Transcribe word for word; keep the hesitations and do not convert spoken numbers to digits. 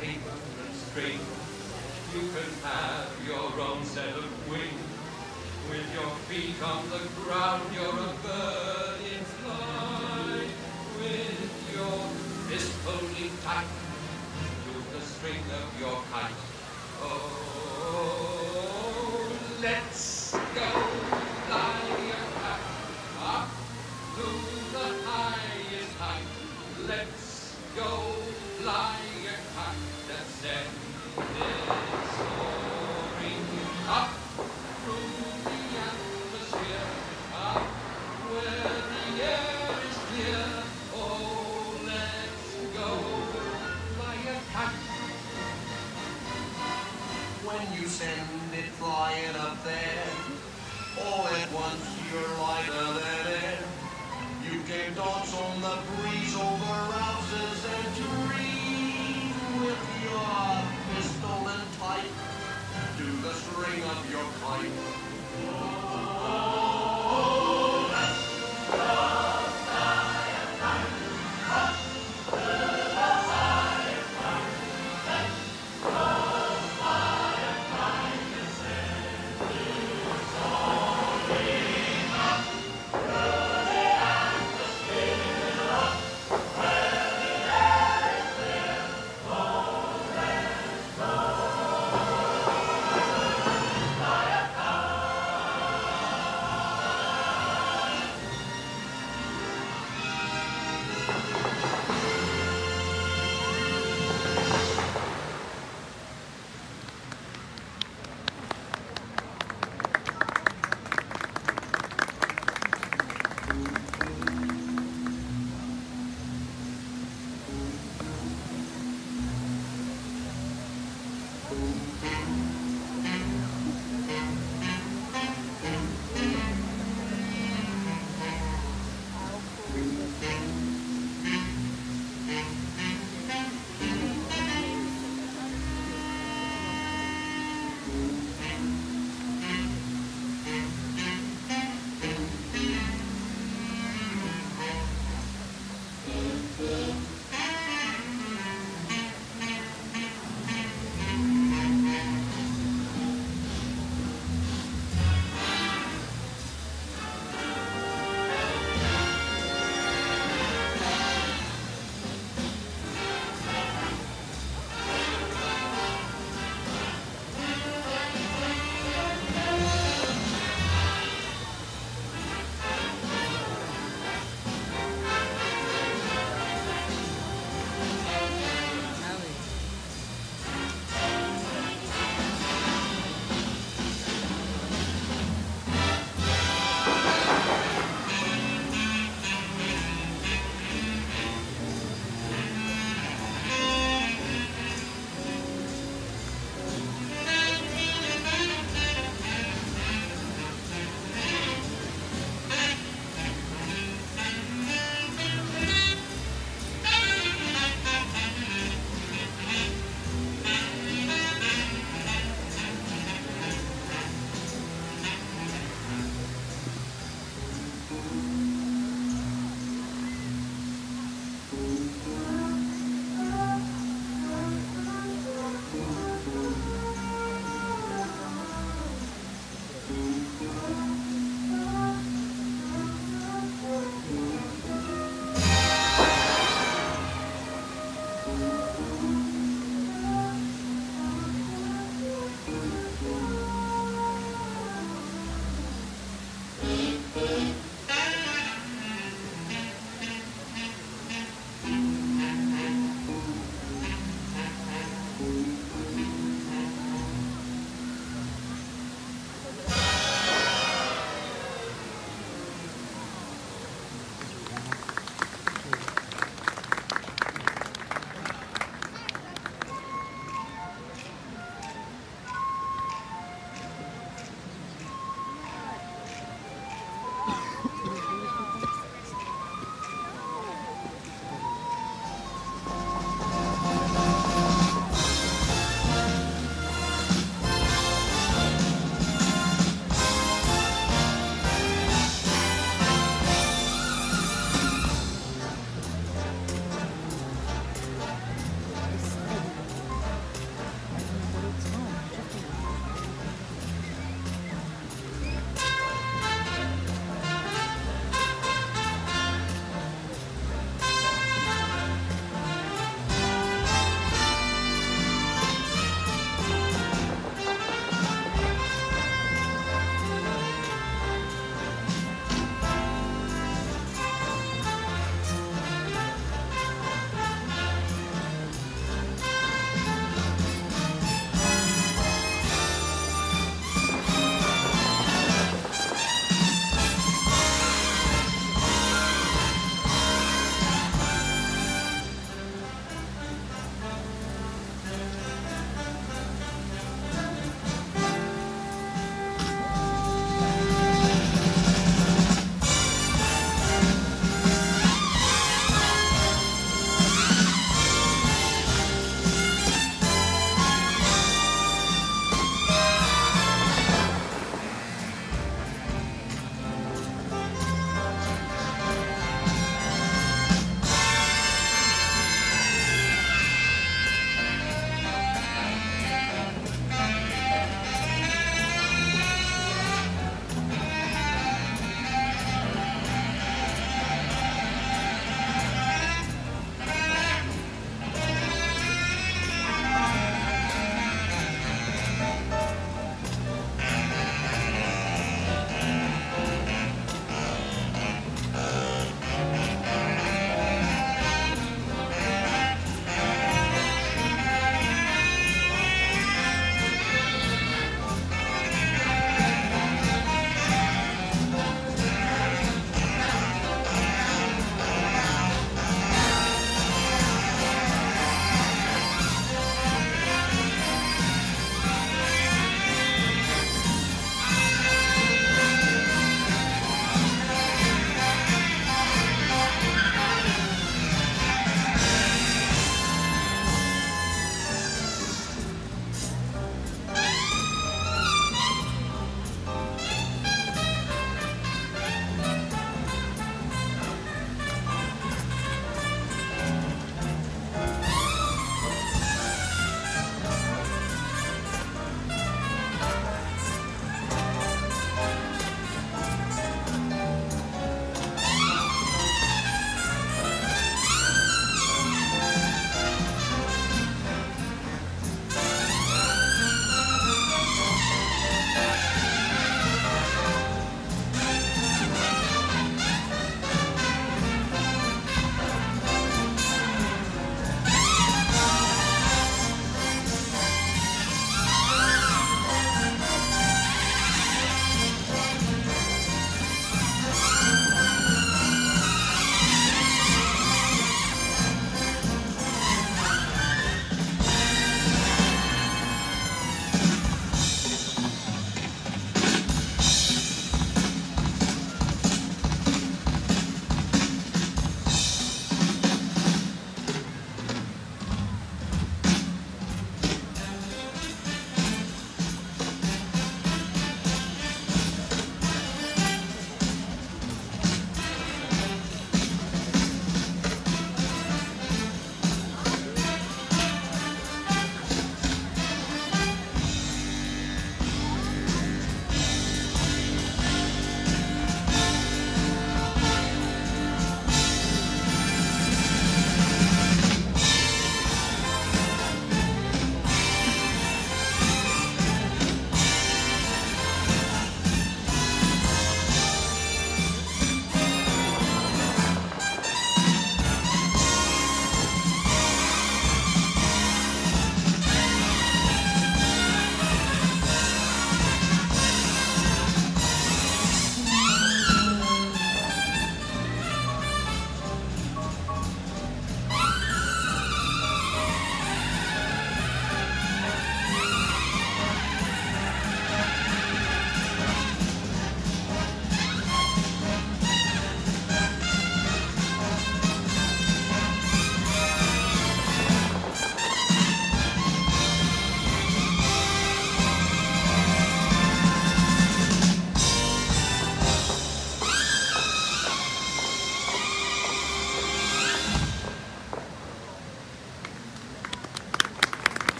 paper and string. You can have your own set of wings. With your feet on the ground, you're a bird in flight. With your fist holding tight to the string of your kite. Oh, let's go fly a kite up to the highest height. Let's go fly a kite and send it soaring up through the atmosphere, up where the air is clear. Oh, let's go fly a kite. When you send it flying up there, all at once you're lighter than air. You can dance on the breeze over houses and trees with your pistol and tight to the string of your kite. Oh, let's go fly a kite up to the highest height. Let's go fly a kite and send it soaring up through the atmosphere, up where the air is clear. Oh, let's go fly a Thank you.